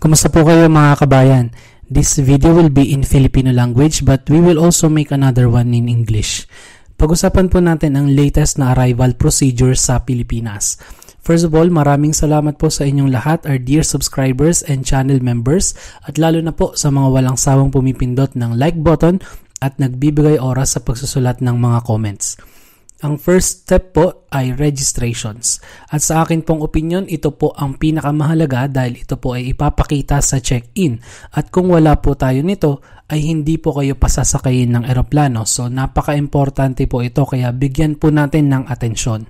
Kumusta po kayo mga kabayan? This video will be in Filipino language but we will also make another one in English. Pag-usapan po natin ang latest na arrival procedure sa Pilipinas. First of all, maraming salamat po sa inyong lahat, our dear subscribers and channel members, at lalo na po sa mga walang sawang pumipindot ng like button at nagbibigay oras sa pagsusulat ng mga comments. Ang first step po ay registrations. At sa akin pong opinion, ito po ang pinakamahalaga dahil ito po ay ipapakita sa check-in. At kung wala po tayo nito, ay hindi po kayo pasasakayin ng eroplano. So napaka-importante po ito kaya bigyan po natin ng atensyon.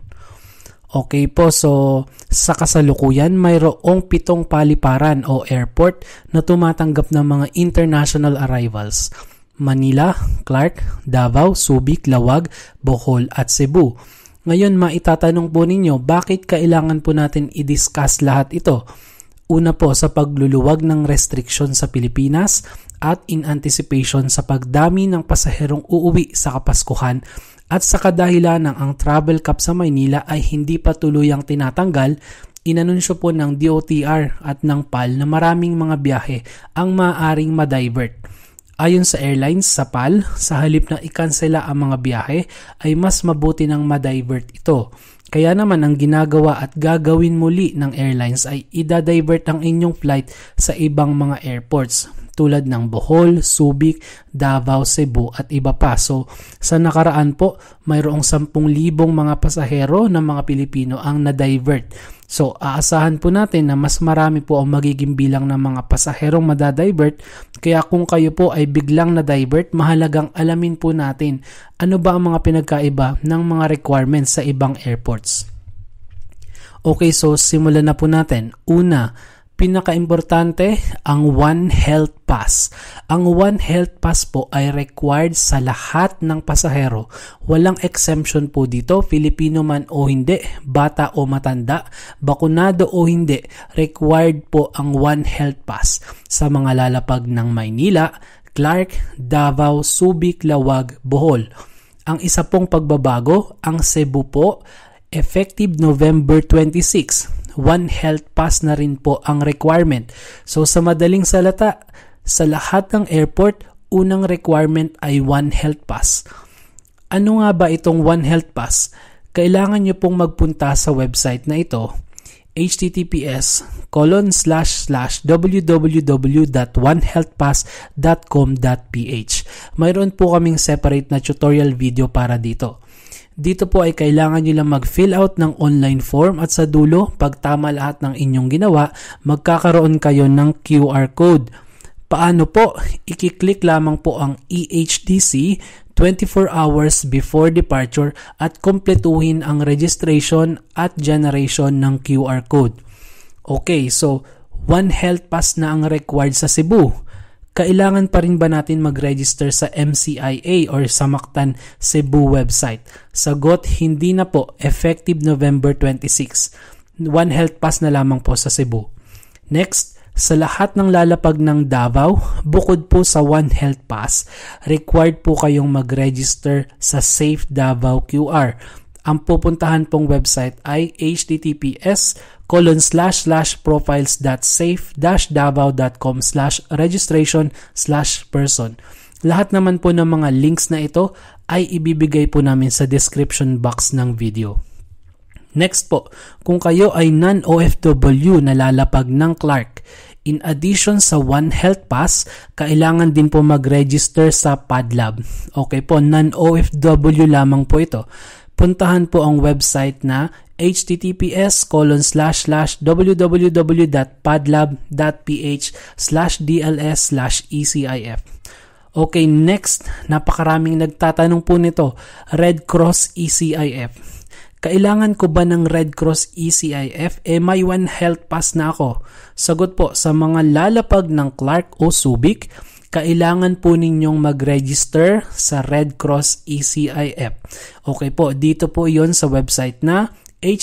Okay po, so sa kasalukuyan, mayroong 7 paliparan o airport na tumatanggap ng mga international arrivals. Manila, Clark, Davao, Subic, Laoag, Bohol at Cebu. Ngayon maitatanong po ninyo, bakit kailangan po natin i-discuss lahat ito? Una po sa pagluluwag ng restriction sa Pilipinas at in anticipation sa pagdami ng pasaherong uuwi sa Kapaskuhan at sa kadahilan ng ang travel cap sa Maynila ay hindi pa tuluyang tinatanggal, inanunsyo po ng DOTR at ng PAL na maraming mga biyahe ang maaaring ma-divert. Ayon sa airlines sa PAL, sa halip na ikansela ang mga biyahe ay mas mabuti nang ma-divert ito. Kaya naman ang ginagawa at gagawin muli ng airlines ay i-divert ang inyong flight sa ibang mga airports tulad ng Bohol, Subic, Davao, Cebu at iba pa. So sa nakaraan po, mayroong 10,000 mga pasahero ng mga Pilipino ang na-divert. So aasahan po natin na mas marami po ang magiging bilang ng mga pasaherong madadivert. Kaya kung kayo po ay biglang na-divert, mahalagang alamin po natin ano ba ang mga pinagkaiba ng mga requirements sa ibang airports. Okay, so simulan na po natin. Una, pinaka-importante, ang One Health Pass. Ang One Health Pass po ay required sa lahat ng pasahero. Walang exemption po dito, Filipino man o hindi, bata o matanda, bakunado o hindi, required po ang One Health Pass sa mga lalapag ng Maynila, Clark, Davao, Subic, Laoag, Bohol. Ang isa pong pagbabago, ang Cebu po, effective November 26. One Health Pass na rin po ang requirement. So sa madaling salata, sa lahat ng airport, unang requirement ay One Health Pass. Ano nga ba itong One Health Pass? Kailangan nyo pong magpunta sa website na ito, https://www.onehealthpass.com.ph. Mayroon po kaming separate na tutorial video para dito. Dito po ay kailangan nyo lang mag-fill out ng online form at sa dulo, pag tama lahat ng inyong ginawa, magkakaroon kayo ng QR code. Paano po? I-click lamang po ang EHDC 24 hours before departure at kumpletuhin ang registration at generation ng QR code. Okay, so One Health Pass na ang required sa Cebu. Kailangan pa rin ba natin mag-register sa MCIA or sa Mactan Cebu website? Sagot, hindi na po. Effective November 26. One Health Pass na lamang po sa Cebu. Next, sa lahat ng lalapag ng Davao, bukod po sa One Health Pass, required po kayong mag-register sa Safe Davao QR. Ang pupuntahan pong website ay https://profiles.safe-davao.com/registration/person. Lahat naman po ng mga links na ito ay ibibigay po namin sa description box ng video. Next po, kung kayo ay non-OFW na lalapag ng Clark, in addition sa One Health Pass, kailangan din po mag-register sa PADLAB. Okay po, non-OFW lamang po ito. Puntahan po ang website na https://www.padlab.ph/dls/ecif. Okay, next, napakaraming nagtatanong po nito, Redcross ECIF. Kailangan ko ba ng Redcross ECIF? May One Health Pass na ako. Sagot po, sa mga lalapag ng Clark o Subic, kailangan po ninyong mag-register sa Redcross ECIF. Okay po, dito po yon sa website na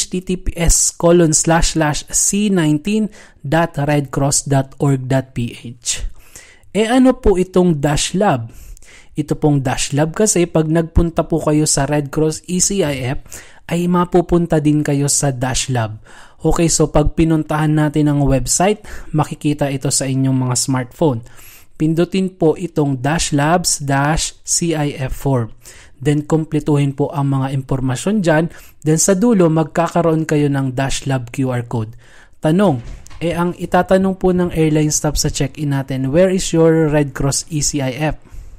https://c19.redcross.org.ph. Ano po itong Dashlab? Ito pong Dashlab kasi pag nagpunta po kayo sa Redcross ECIF ay mapupunta din kayo sa Dashlab. Okay, so pag pinuntahan natin ang website, makikita ito sa inyong mga smartphone. Pindutin po itong Dashlabs-CIF form. Then, kumpletuhin po ang mga impormasyon dyan. Then, sa dulo, magkakaroon kayo ng Dashlab QR code. Tanong, ang itatanong po ng airline staff sa check-in natin, where is your Redcross ECIF?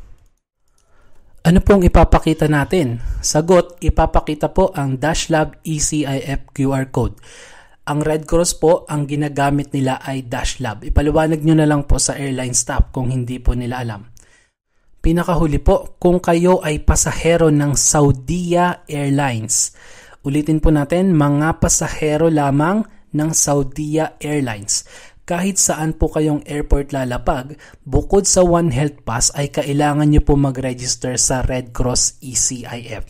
Ano pong ipapakita natin? Sagot, ipapakita po ang Dashlab ECIF QR code. Ang Redcross po, ang ginagamit nila ay Dashlab. Ipaliwanag nyo na lang po sa airline staff kung hindi po nila alam. Pinakahuli po, kung kayo ay pasahero ng Saudia Airlines. Ulitin po natin, mga pasahero lamang ng Saudia Airlines. Kahit saan po kayong airport lalapag, bukod sa One Health Pass ay kailangan nyo po mag-register sa Redcross ECIF.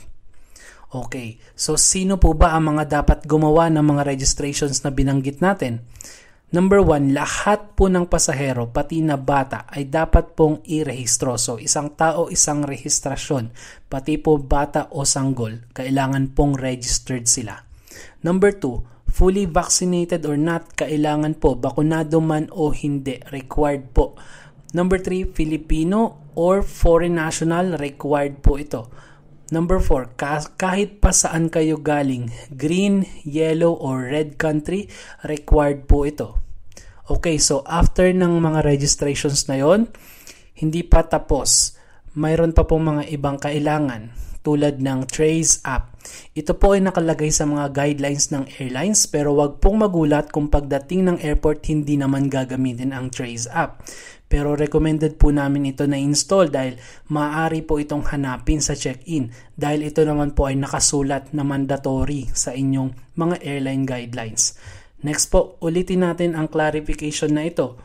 Okay, so sino po ba ang mga dapat gumawa ng mga registrations na binanggit natin? Number 1, lahat po ng pasahero, pati na bata, ay dapat pong irehistro. So isang tao, isang rehistrasyon, pati po bata o sanggol, kailangan pong registered sila. Number 2, fully vaccinated or not, kailangan po, bakunado man o hindi, required po. Number 3, Filipino or foreign national, required po ito. Number 4, kahit pa saan kayo galing, green, yellow, or red country, required po ito. Okay, so after ng mga registrations na yon, hindi pa tapos. Mayroon pa pong mga ibang kailangan tulad ng Trace app. Ito po ay nakalagay sa mga guidelines ng airlines pero wag pong magulat kung pagdating ng airport hindi naman gagamitin ang Trace app. Pero recommended po namin ito na install dahil maaari po itong hanapin sa check-in dahil ito naman po ay nakasulat na mandatory sa inyong mga airline guidelines. Next po, ulitin natin ang clarification na ito.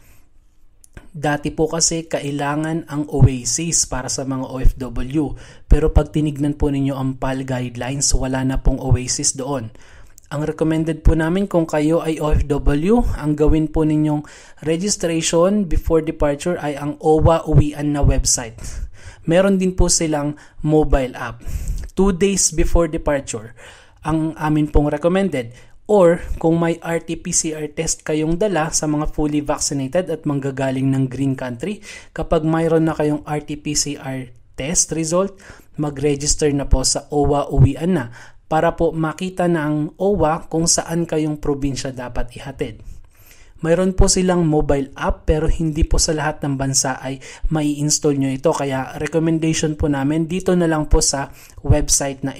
Dati po kasi kailangan ang OACs para sa mga OFW. Pero pag tinignan po ninyo ang PAL guidelines, wala na pong OACs doon. Ang recommended po namin kung kayo ay OFW, ang gawin po ninyong registration before departure ay ang OWA Uwian na website. Meron din po silang mobile app. 2 days before departure, ang amin pong recommended. Or kung may RT-PCR test kayong dala sa mga fully vaccinated at manggagaling ng green country, kapag mayroon na kayong RT-PCR test result, mag-register na po sa OWA Uwian na para po makita na ang OWA kung saan kayong probinsya dapat ihatid. Mayroon po silang mobile app pero hindi po sa lahat ng bansa ay mai-install nyo ito. Kaya recommendation po namin dito na lang po sa website na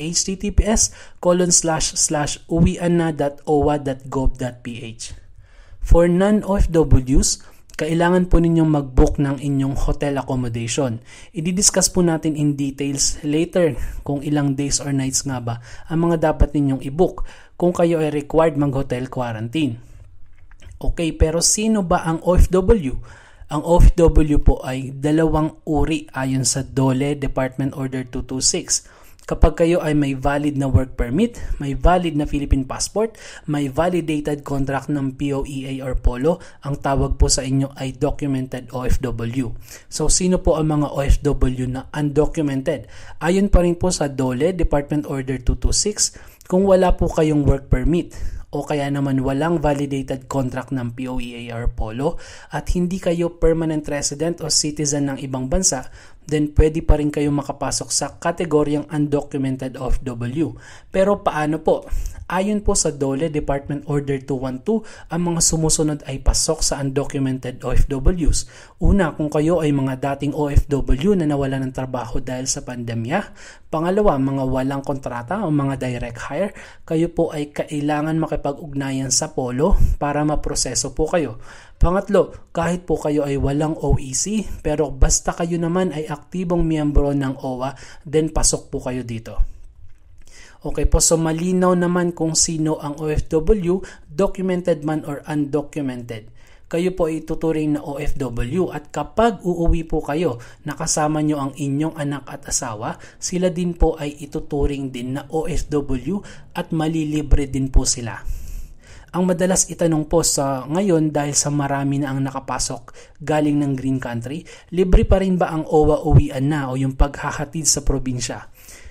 https://uwianna.owa.gov.ph. For non-OFWs, kailangan po ninyong mag-book ng inyong hotel accommodation. I-discuss po natin in details later kung ilang days or nights nga ba ang mga dapat ninyong i-book kung kayo ay required mag-hotel quarantine. Okay, pero sino ba ang OFW? Ang OFW po ay dalawang uri ayon sa DOLE Department Order 226. Kapag kayo ay may valid na work permit, may valid na Philippine passport, may validated contract ng POEA or POLO, ang tawag po sa inyo ay documented OFW. So, sino po ang mga OFW na undocumented? Ayon pa rin po sa DOLE Department Order 226, kung wala po kayong work permit, o kaya naman walang validated contract ng POEA or POLO at hindi kayo permanent resident o citizen ng ibang bansa, then pwede pa rin kayo makapasok sa kategoryang undocumented OFW. Pero paano po? Ayon po sa DOLE Department Order 212, ang mga sumusunod ay pasok sa undocumented OFWs. Una, kung kayo ay mga dating OFW na nawala ng trabaho dahil sa pandemya. Pangalawa, mga walang kontrata o mga direct hire, kayo po ay kailangan makipag-ugnayan sa POLO para maproseso po kayo. Pangatlo, kahit po kayo ay walang OEC, pero basta kayo naman ay aktibong miyembro ng OWA, then pasok po kayo dito. Okay po, so malinaw naman kung sino ang OFW, documented man or undocumented. Kayo po ay tuturing na OFW at kapag uuwi po kayo, nakasama nyo ang inyong anak at asawa, sila din po ay ituturing din na OFW at malilibre din po sila. Ang madalas itanong po sa ngayon dahil sa marami na ang nakapasok galing ng green country, libre pa rin ba ang OWA Uwian na o yung paghahatid sa probinsya?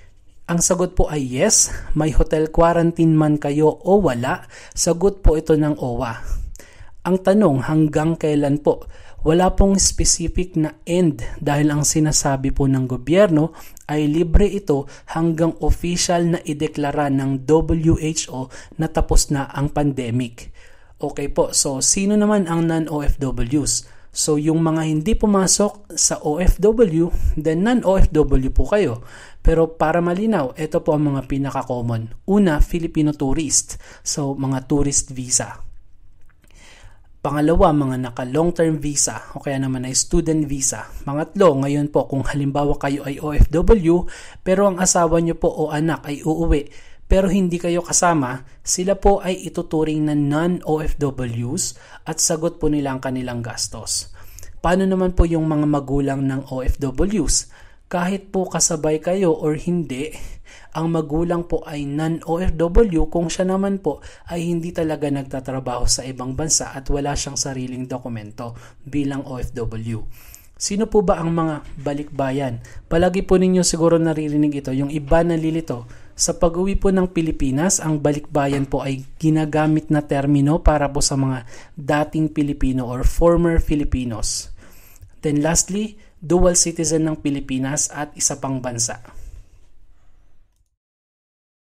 Ang sagot po ay yes, may hotel quarantine man kayo o wala, sagot po ito ng OWA. Ang tanong, hanggang kailan po? Wala pong specific na end dahil ang sinasabi po ng gobyerno ay libre ito hanggang official na ideklara ng WHO na tapos na ang pandemic. Okay po, so sino naman ang non-OFWs? So yung mga hindi pumasok sa OFW, then non-OFW po kayo. Pero para malinaw, ito po ang mga pinaka-common. Una, Filipino tourist. So mga tourist visa. Pangalawa, mga naka-long-term visa o kaya naman ay student visa. Pangatlo, ngayon po kung halimbawa kayo ay OFW pero ang asawa nyo po o anak ay uuwi pero hindi kayo kasama, sila po ay ituturing na non-OFWs at sagot po nila ang kanilang gastos. Paano naman po yung mga magulang ng OFWs? Kahit po kasabay kayo or hindi, ang magulang po ay non-OFW kung siya naman po ay hindi talaga nagtatrabaho sa ibang bansa at wala siyang sariling dokumento bilang OFW. Sino po ba ang mga balikbayan? Palagi po ninyo siguro naririnig ito, yung iba nalilito. Sa pag-uwi po ng Pilipinas, ang balikbayan po ay ginagamit na termino para po sa mga dating Pilipino or former Filipinos. Then lastly, dual citizen ng Pilipinas at isa pang bansa.